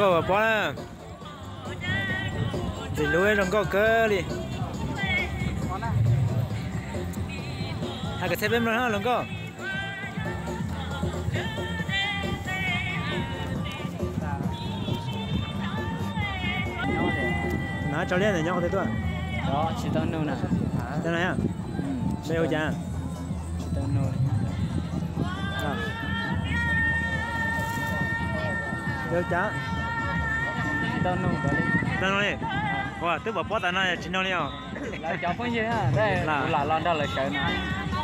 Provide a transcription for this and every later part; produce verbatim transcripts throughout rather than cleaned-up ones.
có bỏ nè thì lúa đừng có cơ đi hai cái xe bên đó đừng có nó cho lên này nhau thế thôi đó chỉ tao nô nè đây này à đây ôi cha chỉ tao nô được chả tao nô đó đi tao nói wow tức bảo bớt tao nói chỉ nói nhau là cháu phong gì ha đây là là lon đó là cái này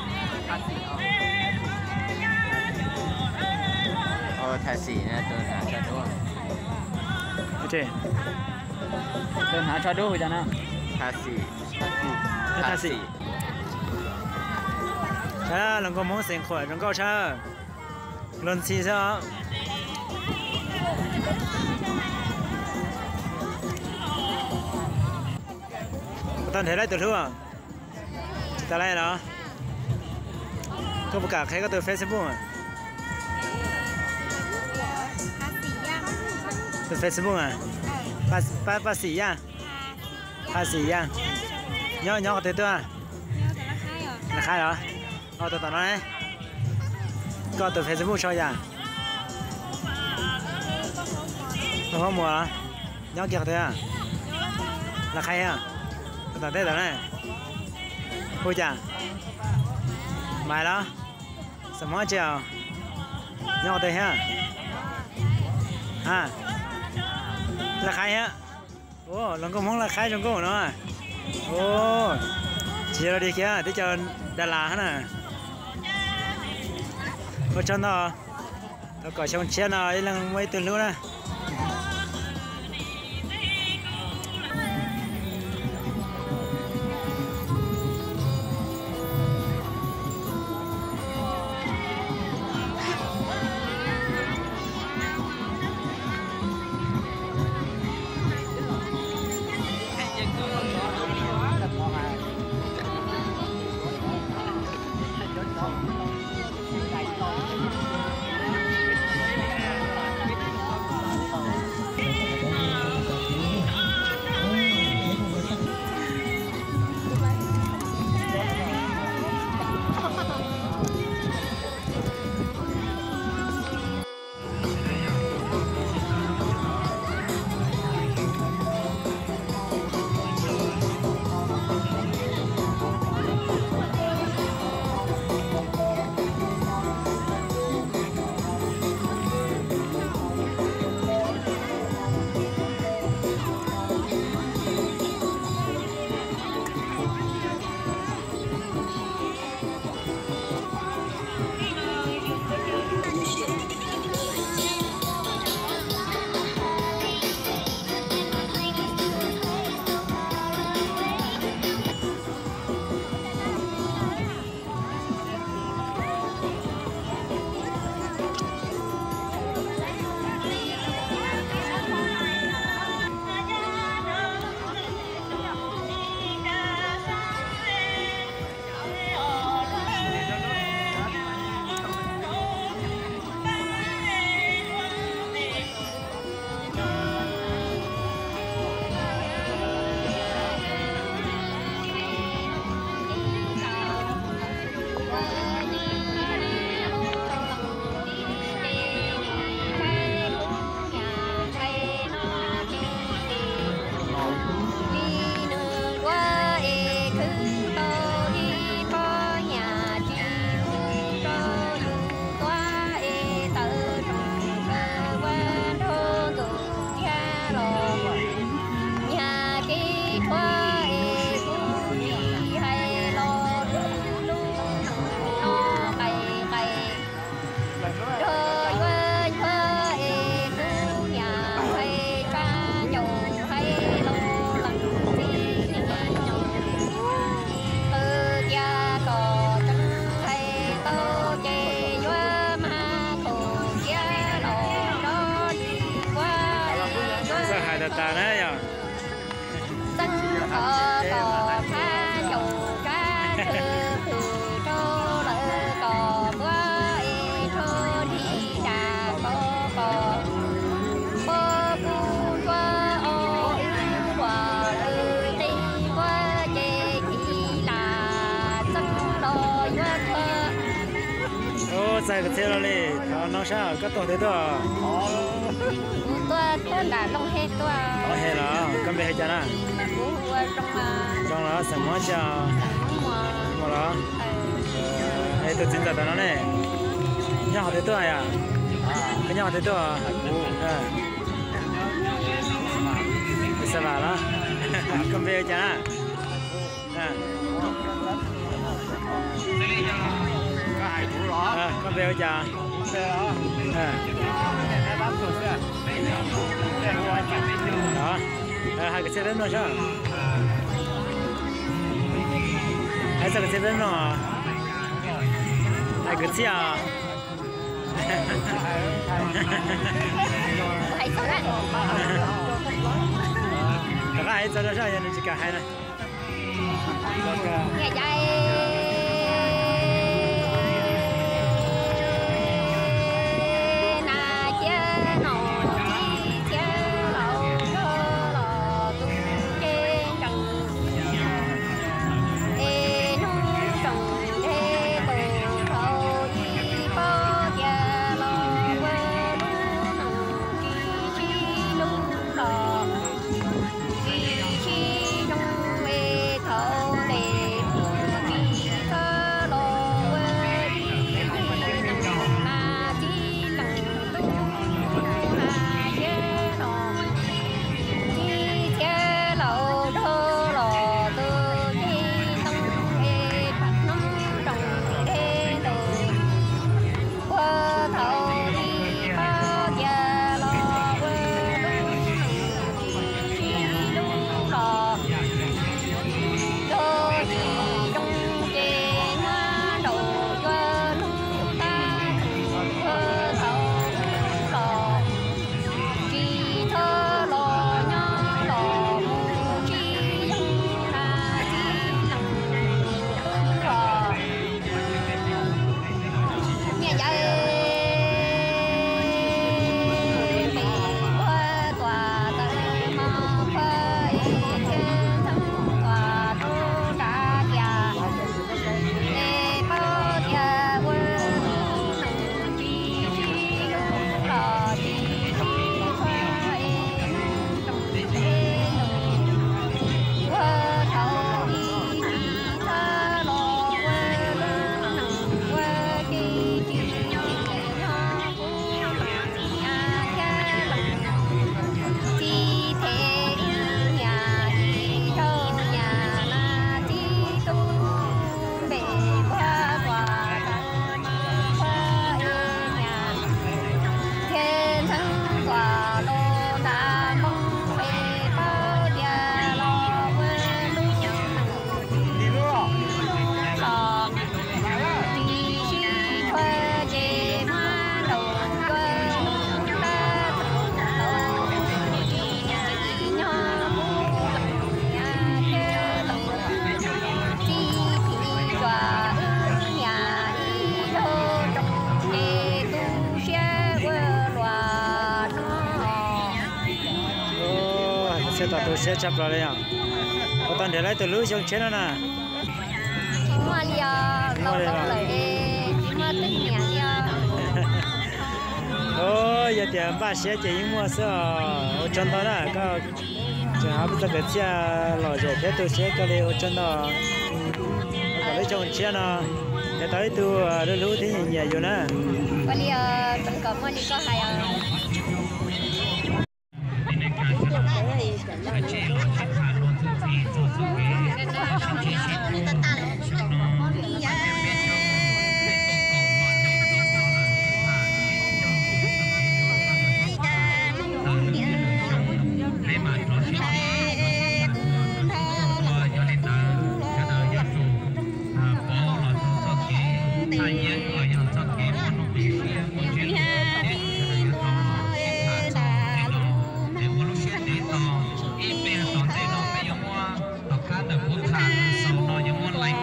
ờ thà xỉ nè tôi hả cho đúng không ok tôi hả cho đúng rồi cha nè thà xỉ thà xỉ cha lần có món sen khỏi lần có cha lần xì sao tao thấy lại từ thứ à ta lại đó có một cả thấy có từ Facebook à từ Facebook à ba ba ba xỉ à ba xỉ à nhỏ nhỏ có thể tôi à là khai rồi ờ tôi tao nói có từ Facebook cho ra không có mùa đó nhỏ kia có thể à là khai à tao thấy tao này ôi chà mày đó sao món chèo nhỏ thế ha à là khai á ô lần có món là khai trong cô nó ô chia ra đi kia để cho Đà Lạt nè có chân đó tao có trong chén nào ấy là mấy từ luôn nè ta đấy à tân cò cò tha dù cá thư từ trô lợ cò bữa y trô đi đà cò cò bơ cái xe rồi đi thọ nó sao có tổ thế đó tôi tôi đã lông hết tôi có hết rồi con bé hết chưa nè bố trong mà trong đó sắm món cho mà đó hay tôi chính là tao nó này nhau học thế tôi à cái nhau thế tôi à sao vậy đó con bé chưa nè à con bé chưa à đó hai cái xe đến rồi sao hai cái xe đến rồi hai cái xe à hay sao đấy các ai cho ra sao vậy chỉ cả hai này nghe chạy xe tàu tôi xe chập lại à có toàn để lại từ lưới xuống chết nữa nè mua lia lâu lâu lại mua tính nhà lia ôi giờ thì ba xe chỉ mua sữa ở trong đó nè có chỉ học được cái xe lò rẻ thế tôi xe cái này ở trong đó còn lấy trong xe nè để tới tôi đưa lưới thế nhẹ rồi nè qua lia trong cổng mua lia có hay à Hãy subscribe cho kênh Ghiền Mì Gõ để không bỏ lỡ những video hấp dẫn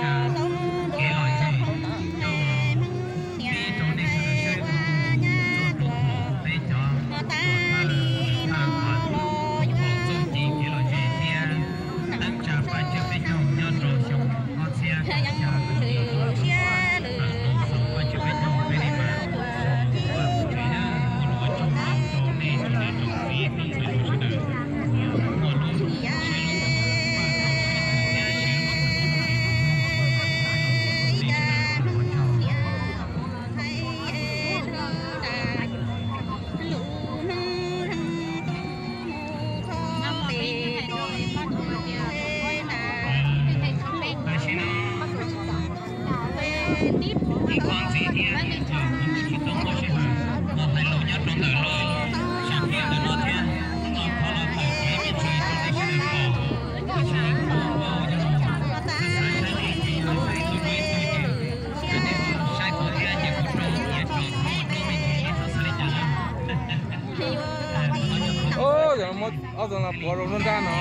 Ôi, giờ một ở đó là bỏ rồi nó ra nó.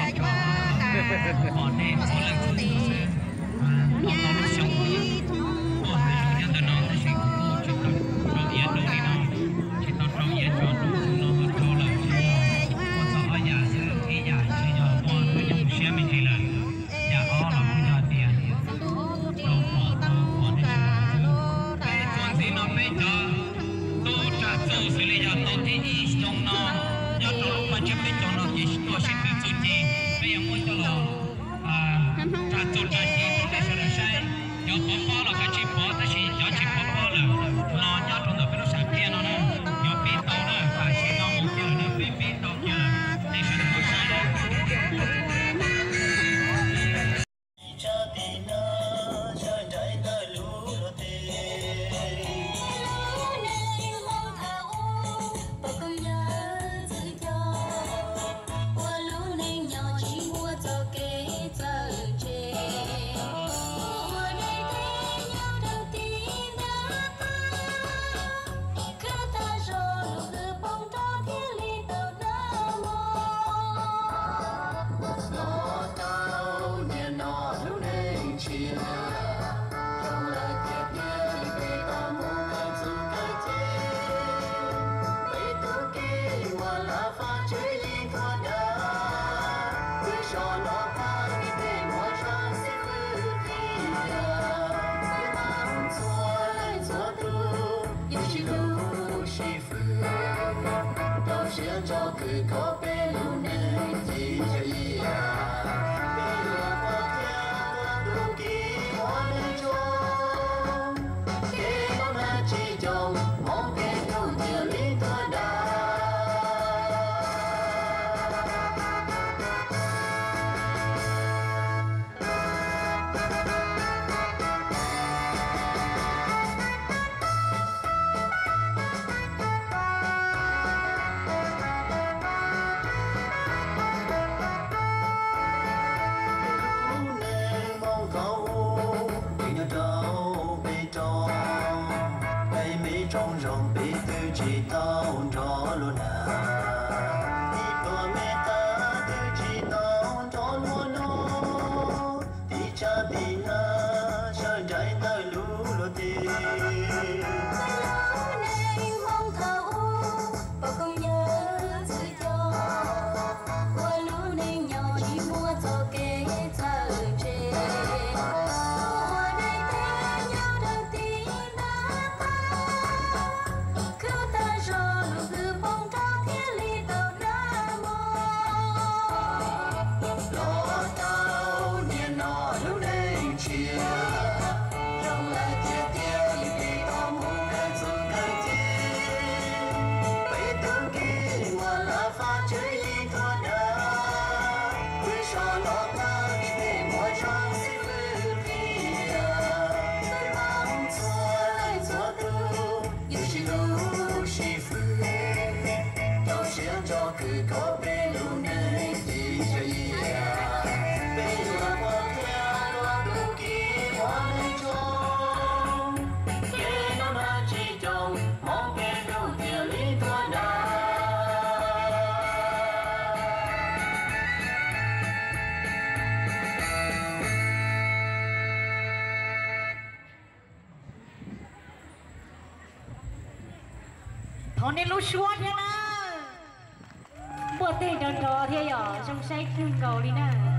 Hôm nay lúc xuân thế nè, bữa tiệc tròn trò thế giờ trong say thương cầu đi nè.